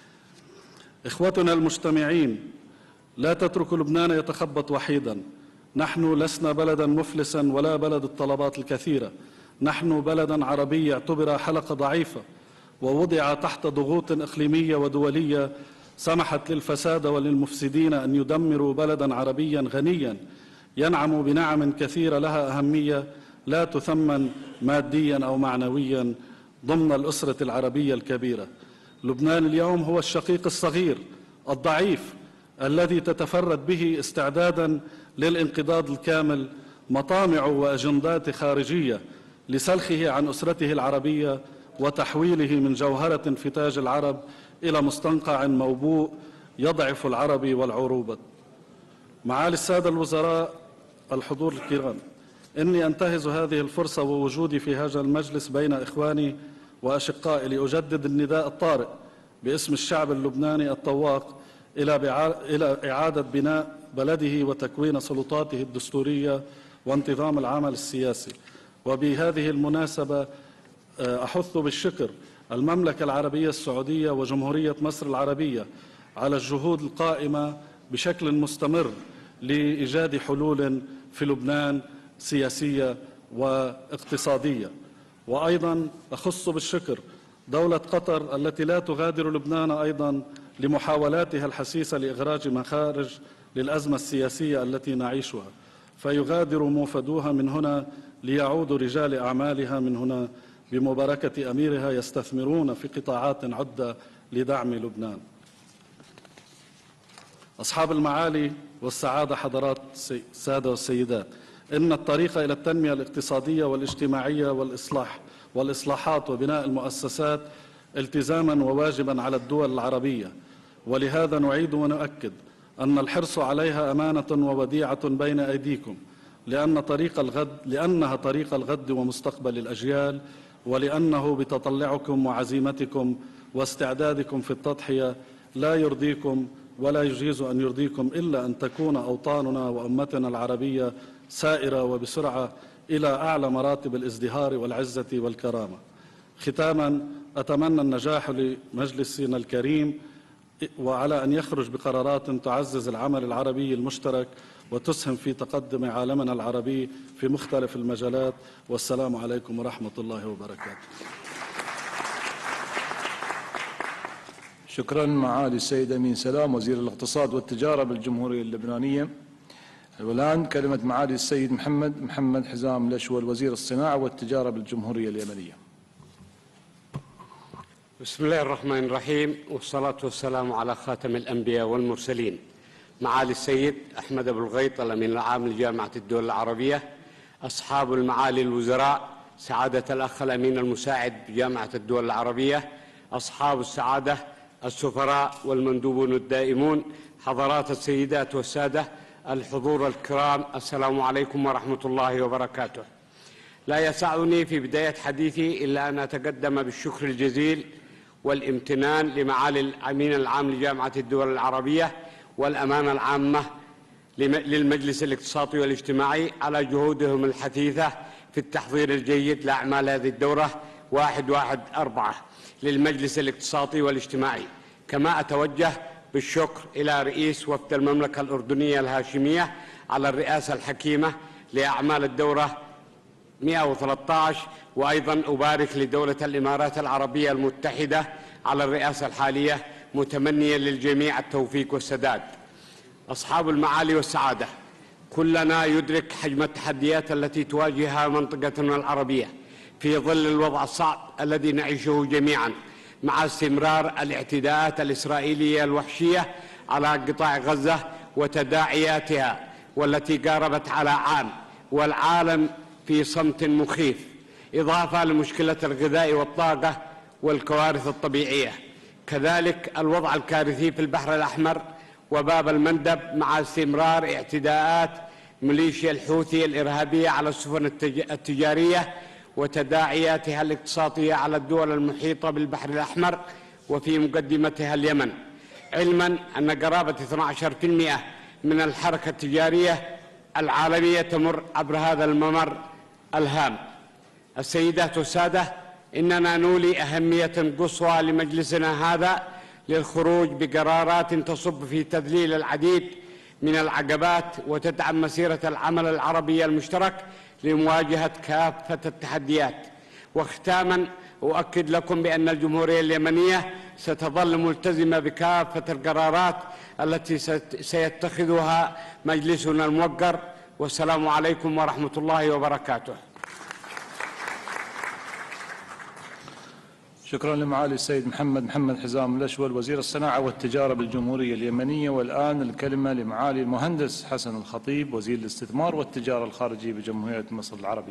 إخوتنا المجتمعين، لا تتركوا لبنان يتخبط وحيدا. نحن لسنا بلدا مفلسا ولا بلد الطلبات الكثيرة، نحن بلدا عربي اعتبر حلقة ضعيفة ووضع تحت ضغوط إقليمية ودولية سمحت للفساد وللمفسدين أن يدمروا بلدا عربيا غنيا ينعم بنعم كثيرة لها أهمية لا تثمن ماديا أو معنويا ضمن الأسرة العربية الكبيرة. لبنان اليوم هو الشقيق الصغير الضعيف الذي تتفرد به استعدادا للانقضاض الكامل مطامع وأجندات خارجية لسلخه عن أسرته العربية وتحويله من جوهرة انفتاج العرب إلى مستنقع موبوء يضعف العرب والعروبة. معالي السادة الوزراء الحضور الكرام، إني أنتهز هذه الفرصة ووجودي في هذا المجلس بين إخواني وأشقائي لأجدد النداء الطارئ باسم الشعب اللبناني الطواق إلى إعادة بناء بلده وتكوين سلطاته الدستورية وانتظام العمل السياسي. وبهذه المناسبة أحث بالشكر المملكة العربية السعودية وجمهورية مصر العربية على الجهود القائمة بشكل مستمر لإيجاد حلول في لبنان سياسية واقتصادية. وأيضا أخص بالشكر دولة قطر التي لا تغادر لبنان أيضا لمحاولاتها الحسيسة لإخراج مخارج للأزمة السياسية التي نعيشها، فيغادر موفدوها من هنا ليعود رجال أعمالها من هنا بمباركة أميرها يستثمرون في قطاعات عدة لدعم لبنان. أصحاب المعالي والسعادة، حضرات السادة والسيدات، إن الطريق إلى التنمية الاقتصادية والاجتماعية والإصلاح والإصلاحات وبناء المؤسسات التزاما وواجبا على الدول العربية، ولهذا نعيد ونؤكد أن الحرص عليها أمانة ووديعة بين أيديكم، لأن طريق الغد لأنها طريق الغد ومستقبل الأجيال، ولأنه بتطلعكم وعزيمتكم واستعدادكم في التضحية لا يرضيكم ولا يجيز أن يرضيكم إلا أن تكون أوطاننا وأمتنا العربية سائرة وبسرعة إلى أعلى مراتب الازدهار والعزة والكرامة. ختاما، أتمنى النجاح لمجلسنا الكريم وعلى أن يخرج بقرارات تعزز العمل العربي المشترك وتسهم في تقدم عالمنا العربي في مختلف المجالات. والسلام عليكم ورحمة الله وبركاته. شكرا معالي السيد أمين سلام وزير الاقتصاد والتجارة بالجمهورية اللبنانية. والآن كلمة معالي السيد محمد محمد حزام الأشول وزير الصناعة والتجارة بالجمهورية اليمنية. بسم الله الرحمن الرحيم، والصلاة والسلام على خاتم الأنبياء والمرسلين. معالي السيد أحمد أبو الغيط الأمين العام لجامعة الدول العربية، أصحاب المعالي الوزراء، سعادة الأخ الأمين المساعد بجامعة الدول العربية، أصحاب السعادة السفراء والمندوبون الدائمون، حضرات السيدات والسادة الحضور الكرام، السلام عليكم ورحمة الله وبركاته. لا يسعني في بداية حديثي إلا أن أتقدم بالشكر الجزيل والامتنان لمعالي الأمين العام لجامعة الدول العربية والأمانة العامة للمجلس الاقتصادي والاجتماعي على جهودهم الحثيثة في التحضير الجيد لأعمال هذه الدورة واحد واحد أربعة للمجلس الاقتصادي والاجتماعي. كما أتوجه بالشكر إلى رئيس وفد المملكة الأردنية الهاشمية على الرئاسة الحكيمة لأعمال الدورة مئة وثلاثة عشر، وأيضا أبارك لدولة الإمارات العربية المتحدة على الرئاسة الحالية، متمنيا للجميع التوفيق والسداد. أصحاب المعالي والسعادة، كلنا يدرك حجم التحديات التي تواجهها منطقتنا العربية في ظل الوضع الصعب الذي نعيشه جميعا مع استمرار الاعتداءات الإسرائيلية الوحشية على قطاع غزة وتداعياتها، والتي قاربت على عام والعالم في صمت مخيف، إضافة لمشكلة الغذاء والطاقة والكوارث الطبيعية. كذلك الوضع الكارثي في البحر الأحمر وباب المندب مع استمرار اعتداءات ميليشيا الحوثي الإرهابية على السفن التجارية وتداعياتها الاقتصادية على الدول المحيطة بالبحر الأحمر وفي مقدمتها اليمن، علما أن قرابة اثني عشر بالمئة من الحركة التجارية العالمية تمر عبر هذا الممر الهام. السيدات والسادة، إننا نولي أهمية قصوى لمجلسنا هذا للخروج بقرارات تصب في تذليل العديد من العقبات وتدعم مسيرة العمل العربي المشترك لمواجهة كافة التحديات. وختاما أؤكد لكم بأن الجمهورية اليمنية ستظل ملتزمة بكافة القرارات التي سيتخذها مجلسنا الموقر، والسلام عليكم ورحمة الله وبركاته. شكرا لمعالي السيد محمد محمد حزام الأشول وزير الصناعة والتجارة بالجمهورية اليمنية. والآن الكلمة لمعالي المهندس حسن الخطيب وزير الاستثمار والتجارة الخارجية بجمهورية مصر العربية.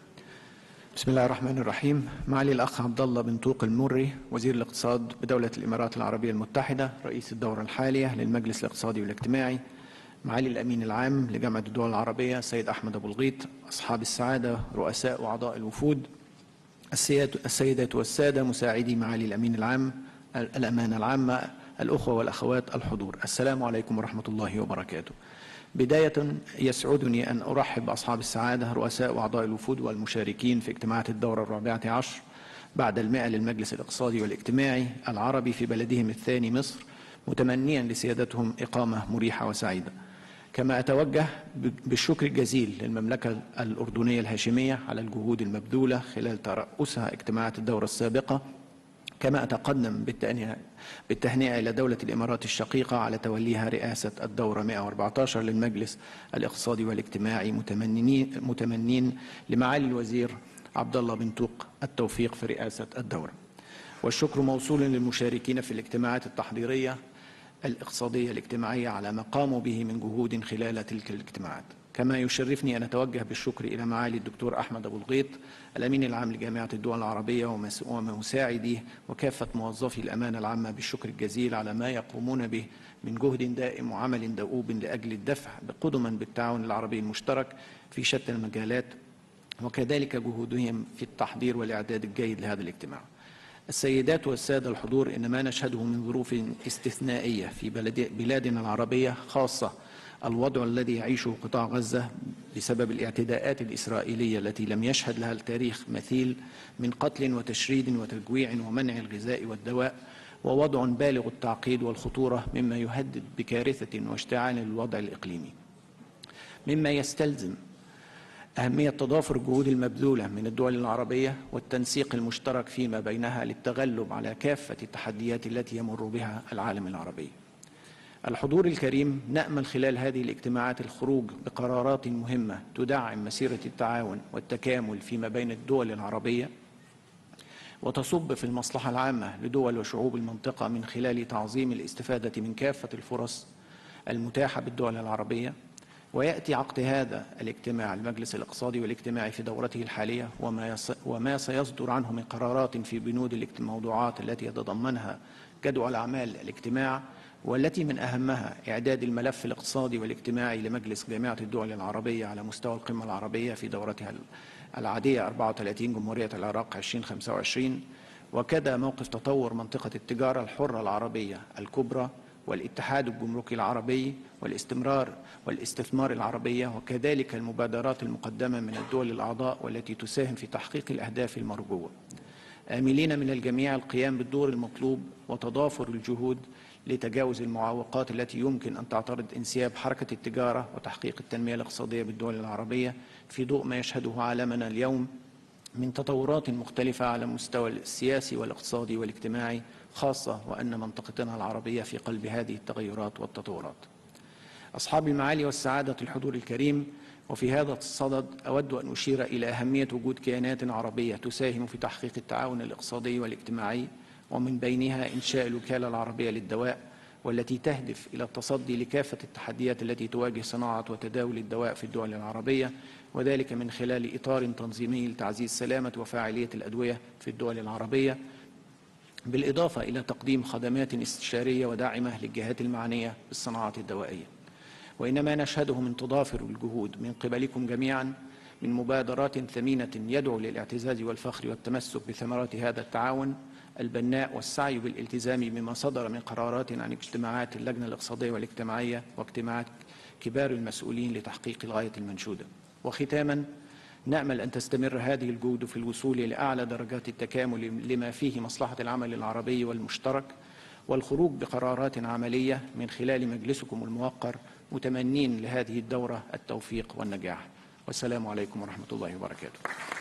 بسم الله الرحمن الرحيم. معالي الأخ عبد الله بن طوق المري وزير الاقتصاد بدولة الإمارات العربية المتحدة، رئيس الدورة الحالية للمجلس الاقتصادي والاجتماعي، معالي الأمين العام لجامعة الدول العربية السيد أحمد أبو الغيط، أصحاب السعادة رؤساء وأعضاء الوفود، السيدات والسادة مساعدي معالي الأمين العام الأمانة العامة، الأخوة والأخوات الحضور، السلام عليكم ورحمة الله وبركاته. بداية يسعدني أن أرحب بأصحاب السعادة رؤساء وأعضاء الوفود والمشاركين في اجتماعات الدورة الرابعة عشر بعد المئة للمجلس الاقتصادي والاجتماعي العربي في بلدهم الثاني مصر، متمنيا لسيادتهم إقامة مريحة وسعيدة. كما أتوجه بالشكر الجزيل للمملكة الأردنية الهاشمية على الجهود المبذولة خلال ترأسها اجتماعات الدورة السابقة. كما أتقدم بالتهنئة إلى دولة الإمارات الشقيقة على توليها رئاسة الدورة مئة وأربعة عشر للمجلس الاقتصادي والاجتماعي، متمنين, متمنين لمعالي الوزير عبد الله بن طوق التوفيق في رئاسة الدورة. والشكر موصول للمشاركين في الاجتماعات التحضيرية الاقتصادية الاجتماعية على ما قاموا به من جهود خلال تلك الاجتماعات. كما يشرفني أن أتوجه بالشكر إلى معالي الدكتور أحمد أبو الغيط الأمين العام لجامعة الدول العربية ومساعديه وكافة موظفي الأمانة العامة بالشكر الجزيل على ما يقومون به من جهد دائم وعمل دؤوب لأجل الدفع قدما بالتعاون العربي المشترك في شتى المجالات، وكذلك جهودهم في التحضير والإعداد الجيد لهذا الاجتماع. السيدات والسادة الحضور، إن ما نشهده من ظروف استثنائية في بلادنا العربية، خاصة الوضع الذي يعيشه قطاع غزة بسبب الاعتداءات الإسرائيلية التي لم يشهد لها التاريخ مثيل من قتل وتشريد وتجويع ومنع الغذاء والدواء، ووضع بالغ التعقيد والخطورة مما يهدد بكارثة واشتعال الوضع الإقليمي، مما يستلزم أهمية تضافر الجهود المبذولة من الدول العربية والتنسيق المشترك فيما بينها للتغلب على كافة التحديات التي يمر بها العالم العربي. الحضور الكريم، نأمل خلال هذه الاجتماعات الخروج بقرارات مهمة تدعم مسيرة التعاون والتكامل فيما بين الدول العربية، وتصب في المصلحة العامة لدول وشعوب المنطقة من خلال تعظيم الاستفادة من كافة الفرص المتاحة بالدول العربية. ويأتي عقد هذا الاجتماع المجلس الاقتصادي والاجتماعي في دورته الحالية وما وما سيصدر عنه من قرارات في بنود الموضوعات التي يتضمنها جدول أعمال الاجتماع، والتي من أهمها إعداد الملف الاقتصادي والاجتماعي لمجلس جامعة الدول العربية على مستوى القمة العربية في دورتها العادية أربعة وثلاثين جمهورية العراق ألفين وخمسة وعشرين، وكذا موقف تطور منطقة التجارة الحرة العربية الكبرى والاتحاد الجمركي العربي والاستمرار والاستثمار العربية، وكذلك المبادرات المقدمة من الدول الأعضاء والتي تساهم في تحقيق الأهداف المرجوة، آملين من الجميع القيام بالدور المطلوب وتضافر الجهود لتجاوز المعوقات التي يمكن أن تعترض انسياب حركة التجارة وتحقيق التنمية الاقتصادية بالدول العربية في ضوء ما يشهده عالمنا اليوم من تطورات مختلفة على المستوى السياسي والاقتصادي والاجتماعي، خاصة وأن منطقتنا العربية في قلب هذه التغيرات والتطورات. أصحاب المعالي والسعادة الحضور الكريم، وفي هذا الصدد أود أن أشير إلى أهمية وجود كيانات عربية تساهم في تحقيق التعاون الاقتصادي والاجتماعي، ومن بينها إنشاء الوكالة العربية للدواء، والتي تهدف إلى التصدي لكافة التحديات التي تواجه صناعة وتداول الدواء في الدول العربية، وذلك من خلال إطار تنظيمي لتعزيز سلامة وفاعلية الأدوية في الدول العربية، بالإضافة إلى تقديم خدمات استشارية وداعمة للجهات المعنية بالصناعة الدوائية. وإنما نشهده من تضافر الجهود من قبلكم جميعا من مبادرات ثمينة يدعو للاعتزاز والفخر والتمسك بثمرات هذا التعاون البناء، والسعي بالالتزام بما صدر من قرارات عن اجتماعات اللجنة الاقتصادية والاجتماعية واجتماعات كبار المسؤولين لتحقيق الغاية المنشودة. وختاما، نأمل أن تستمر هذه الجهود في الوصول لأعلى درجات التكامل لما فيه مصلحة العمل العربي والمشترك، والخروج بقرارات عملية من خلال مجلسكم الموقر، متمنين لهذه الدورة التوفيق والنجاح. والسلام عليكم ورحمة الله وبركاته.